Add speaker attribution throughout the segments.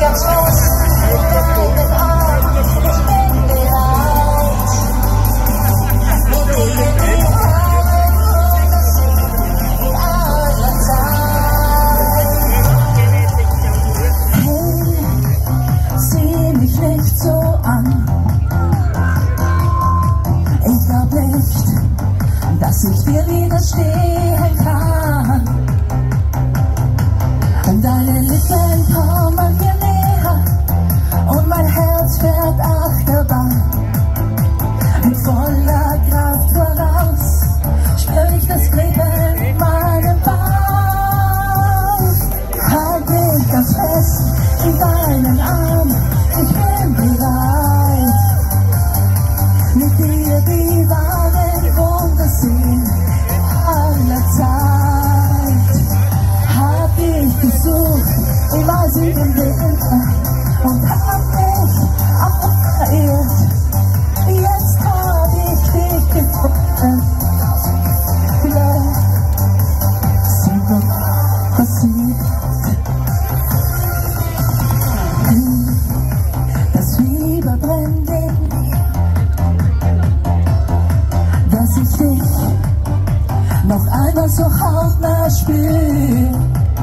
Speaker 1: ganz fest in deinen Arm, ich bin bereit. Mit dir die Wahrheit runterziehen in aller Zeit. Hey, sieh mich nicht so an. Ich glaub nicht, dass ich dir widerstehen kann. Deine Lippen kommen mir näher und mein Herz fährt Achterbahn. Mit voller Kraft voraus spür ich das Kribbeln in meinem Bauch. Halt mich ganz fest in deinen Arm, ich bin bereit. Mit dir die wahren Wunder sehen aller Zeit. Hab ich gesucht im eisigen Winter und hab mich auch verirrt. Jetzt hab ich dich gefunden. Vielleicht sind noch passiert. Das Fieber brennt in mir, dass ich dich noch einmal so hautnah spür.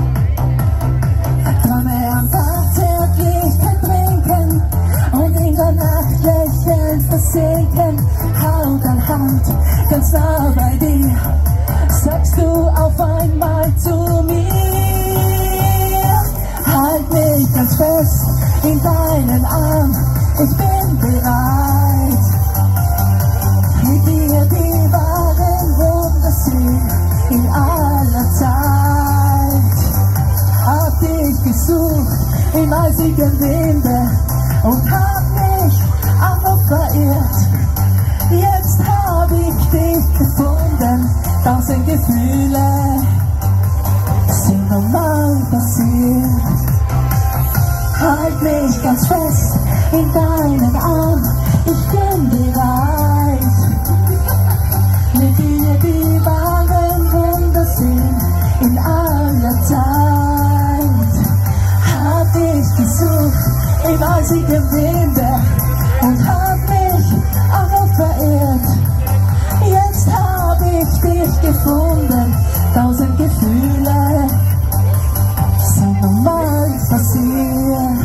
Speaker 1: Träume am Tag Zärtlichkeit trinken und in der Nacht lächelnd versinken. Haut an Hand, ganz nah bei dir, sagst du auf einmal zu mir. Halt mich ganz fest in deinen Arm, ich bin bereit. Mit dir die wahren Wunder sehen in aller Zeit. Hab dich gesucht im eisigen Winde und hab mich auch noch verirrt. Jetzt hab ich dich gefunden, 1000 Gefühle sind normal passiert. Halt mich ganz fest in deinen Arm, ich bin bereit. Mit dir die wahren Wunder sehen in aller Zeit. Hab dich gesucht im eisigen Winde und hab mich auch noch verirrt. Jetzt hab ich dich gefunden, 1000 Gefühle sind normal passiert.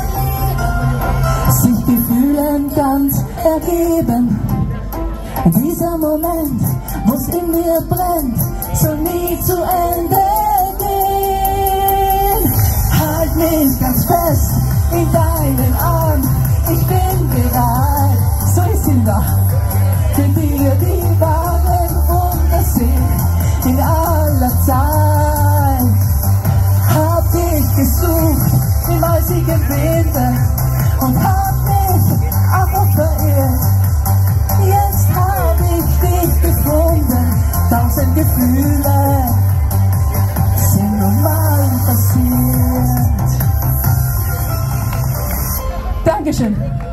Speaker 1: Sich die Gefühle ganz ergeben. Dieser Moment, wo's in mir brennt, soll nie zu Ende gehen. Halt mich ganz fest in deinen Arm, ich bin bereit. So ist sie doch. Für dir die wahren Wunder sehen in aller Zeit. Hab dich gesucht im eisigen Winde und hab mich auch noch verirrt. Jetzt hab ich dich gefunden, 1000 Gefühle sind normal passiert. Dankeschön.